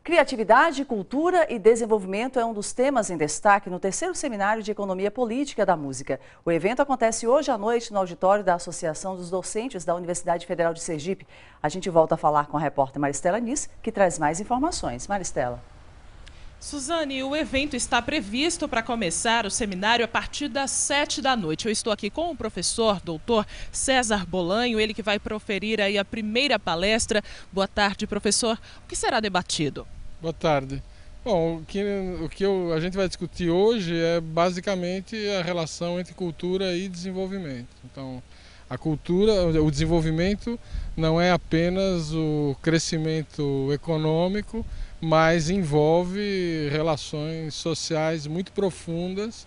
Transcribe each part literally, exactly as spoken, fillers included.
Criatividade, cultura e desenvolvimento é um dos temas em destaque no terceiro Seminário de Economia Política da Música. O evento acontece hoje à noite no auditório da Associação dos Docentes da Universidade Federal de Sergipe. A gente volta a falar com a repórter Maristela Nis, que traz mais informações. Maristela. Suzane, o evento está previsto para começar o seminário a partir das sete da noite. Eu estou aqui com o professor, doutor César Bolanho, ele que vai proferir aí a primeira palestra. Boa tarde, professor. O que será debatido? Boa tarde. Bom, o que, o que eu, a gente vai discutir hoje é basicamente a relação entre cultura e desenvolvimento. Então, a cultura, o desenvolvimento não é apenas o crescimento econômico, mas envolve relações sociais muito profundas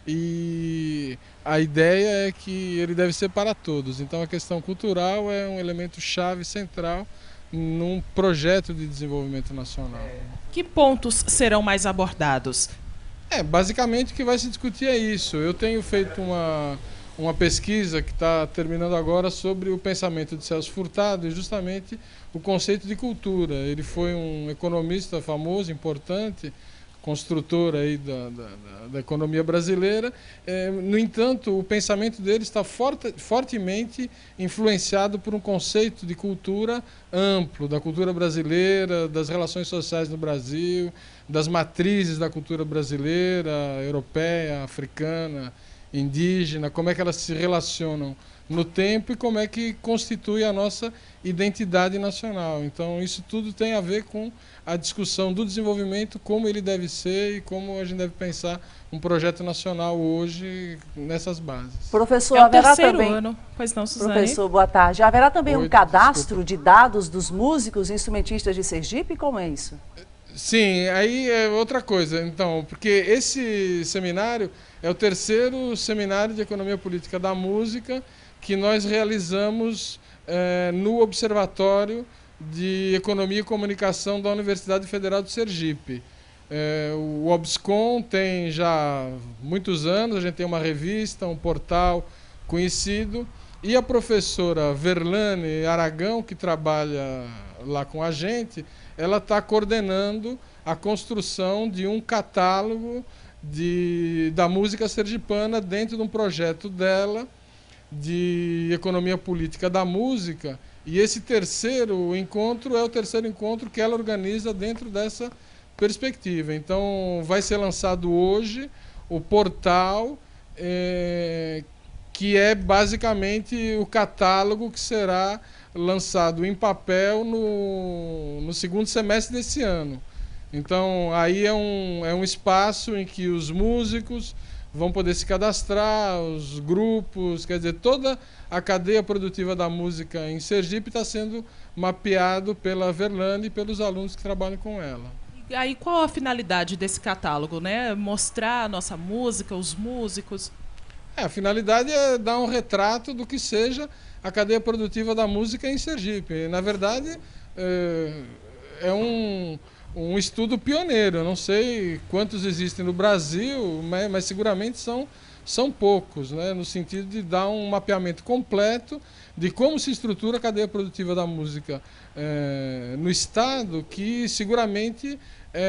e a ideia é que ele deve ser para todos. Então a questão cultural é um elemento chave central num projeto de desenvolvimento nacional. Que pontos serão mais abordados? É, basicamente o que vai se discutir é isso. Eu tenho feito uma, uma pesquisa que está terminando agora sobre o pensamento de Celso Furtado e justamente o conceito de cultura. Ele foi um economista famoso, importante, construtor aí da, da, da economia brasileira. É, no entanto, o pensamento dele está forte, fortemente influenciado por um conceito de cultura amplo, da cultura brasileira, das relações sociais no Brasil, das matrizes da cultura brasileira, europeia, africana, indígena, como é que elas se relacionam no tempo e como é que constitui a nossa identidade nacional. Então isso tudo tem a ver com a discussão do desenvolvimento, como ele deve ser e como a gente deve pensar um projeto nacional hoje nessas bases. Professor, é o haverá terceiro também... ano. Pois não, Suzane? Professor, boa tarde. Haverá também Oi, um cadastro desculpa. de dados dos músicos e instrumentistas de Sergipe? Como é isso? Sim, aí é outra coisa, então, porque esse seminário é o terceiro seminário de Economia Política da Música que nós realizamos eh, no Observatório de Economia e Comunicação da Universidade Federal de Sergipe. Eh, o OBSCOM tem já muitos anos, a gente tem uma revista, um portal conhecido, e a professora Verlane Aragão, que trabalha lá com a gente, ela está coordenando a construção de um catálogo de, da música sergipana dentro de um projeto dela de economia política da música. E esse terceiro encontro é o terceiro encontro que ela organiza dentro dessa perspectiva. Então vai ser lançado hoje o portal, é, que é basicamente o catálogo que será lançado em papel no, no segundo semestre desse ano. Então aí é um, é um espaço em que os músicos vão poder se cadastrar, os grupos, quer dizer, toda a cadeia produtiva da música em Sergipe está sendo mapeado pela Verlane e pelos alunos que trabalham com ela. E aí qual a finalidade desse catálogo, né? Mostrar a nossa música, os músicos? É, a finalidade é dar um retrato do que seja a cadeia produtiva da música em Sergipe. Na verdade, é, é um... um estudo pioneiro. Eu não sei quantos existem no Brasil, mas, mas seguramente são, são poucos, né? No sentido de dar um mapeamento completo de como se estrutura a cadeia produtiva da música é, no Estado, que seguramente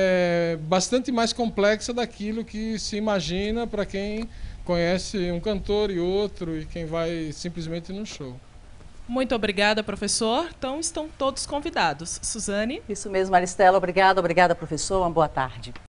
é bastante mais complexa daquilo que se imagina para quem conhece um cantor e outro e quem vai simplesmente num show. Muito obrigada, professor. Então, estão todos convidados. Suzane? Isso mesmo, Maristela. Obrigada, obrigada, professor. Uma boa tarde.